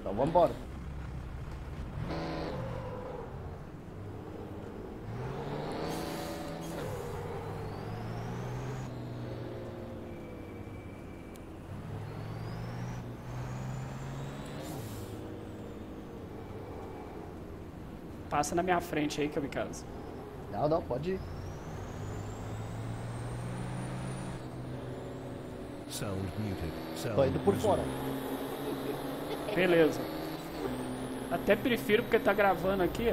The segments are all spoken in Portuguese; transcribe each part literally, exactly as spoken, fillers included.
Então vambora. Passa na minha frente aí, Kamikaze. Não, não, pode ir. Sound muted. Sound Tô indo por resumed. fora. Beleza. Até prefiro porque tá gravando aqui, ó.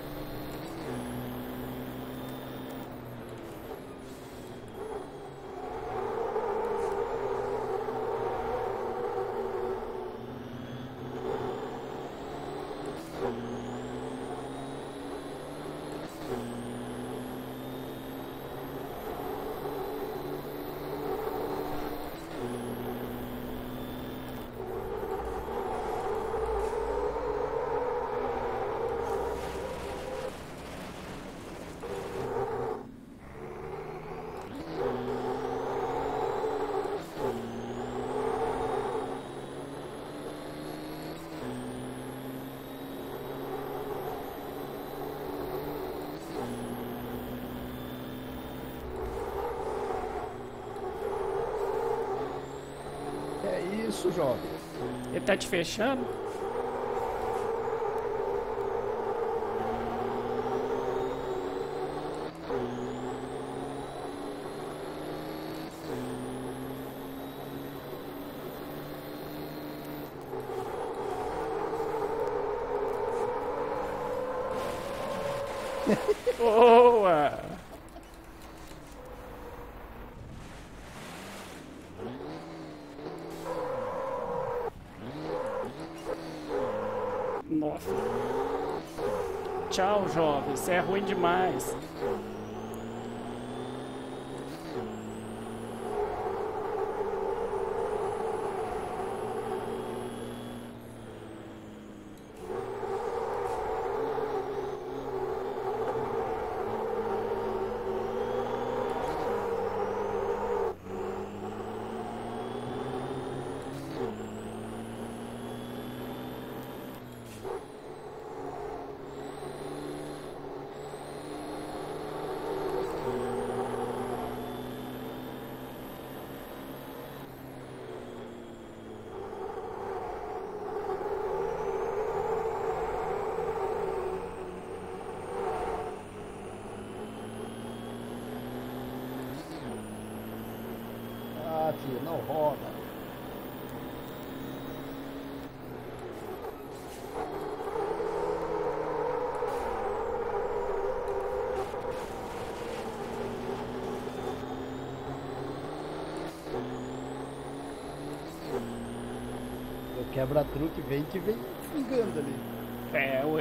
É isso, jovem. Ele tá te fechando? Boa! Nossa. Tchau, jovem. Você é ruim demais. Ah, filho, não roda. O quebra-truque vem que vem fungando ali. É, ué.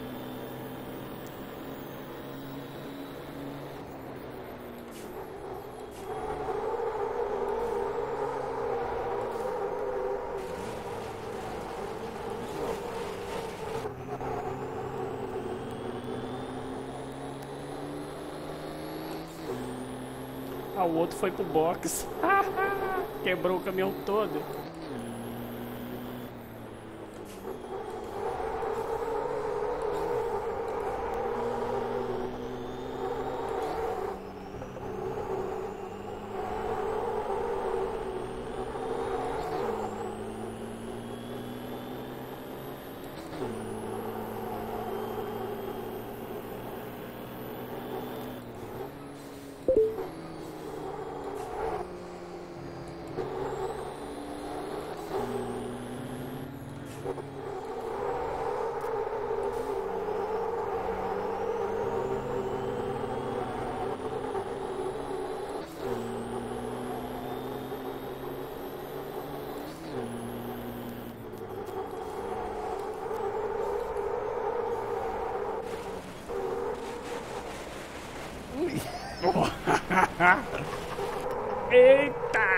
Ah, o outro foi pro box. Quebrou o caminhão todo. Eita!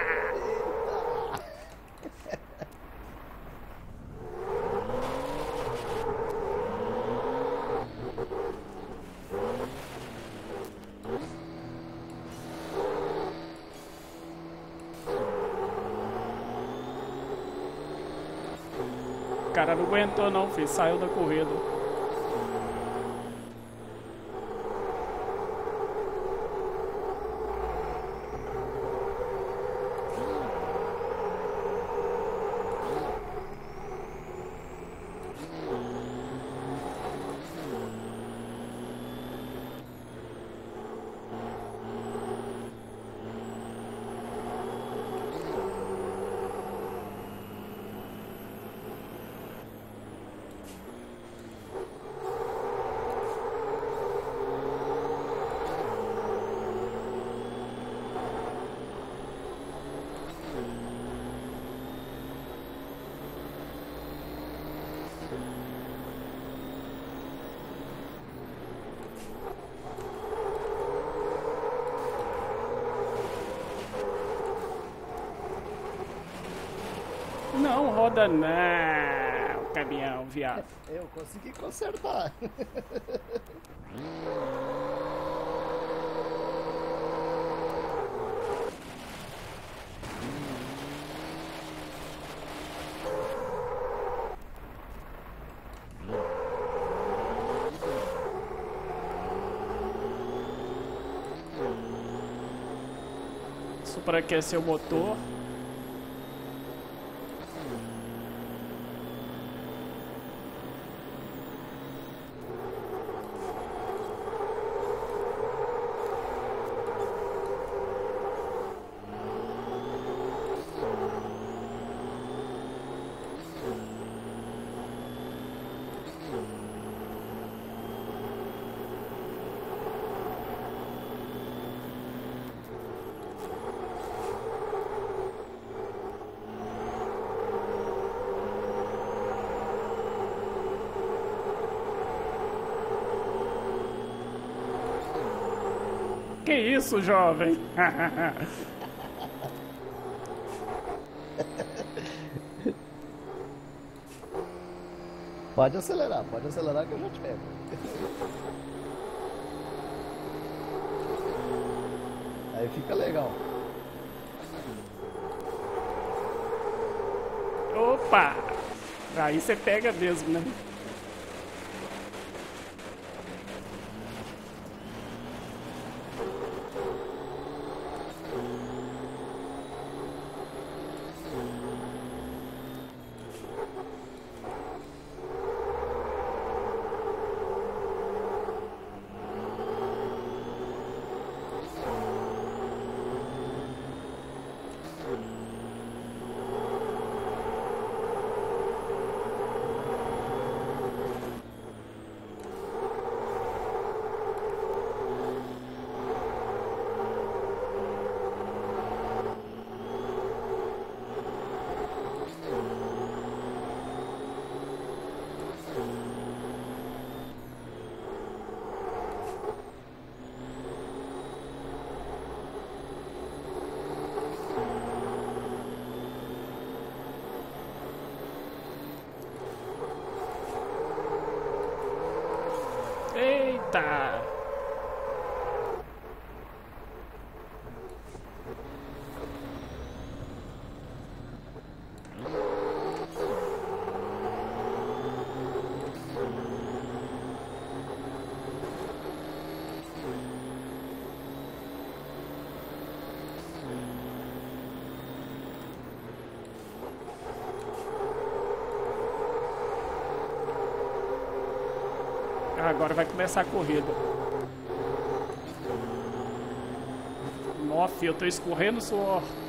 cara não aguentou não, filho. Saiu da corrida. Não roda não, caminhão, viado. Eu consegui consertar. Superaquecer o motor. Que isso, jovem? Pode acelerar, pode acelerar que eu já te pego. Aí fica legal. Opa! Aí você pega mesmo, né? Eita! Agora vai começar a corrida. Nossa, eu tô escorrendo suor.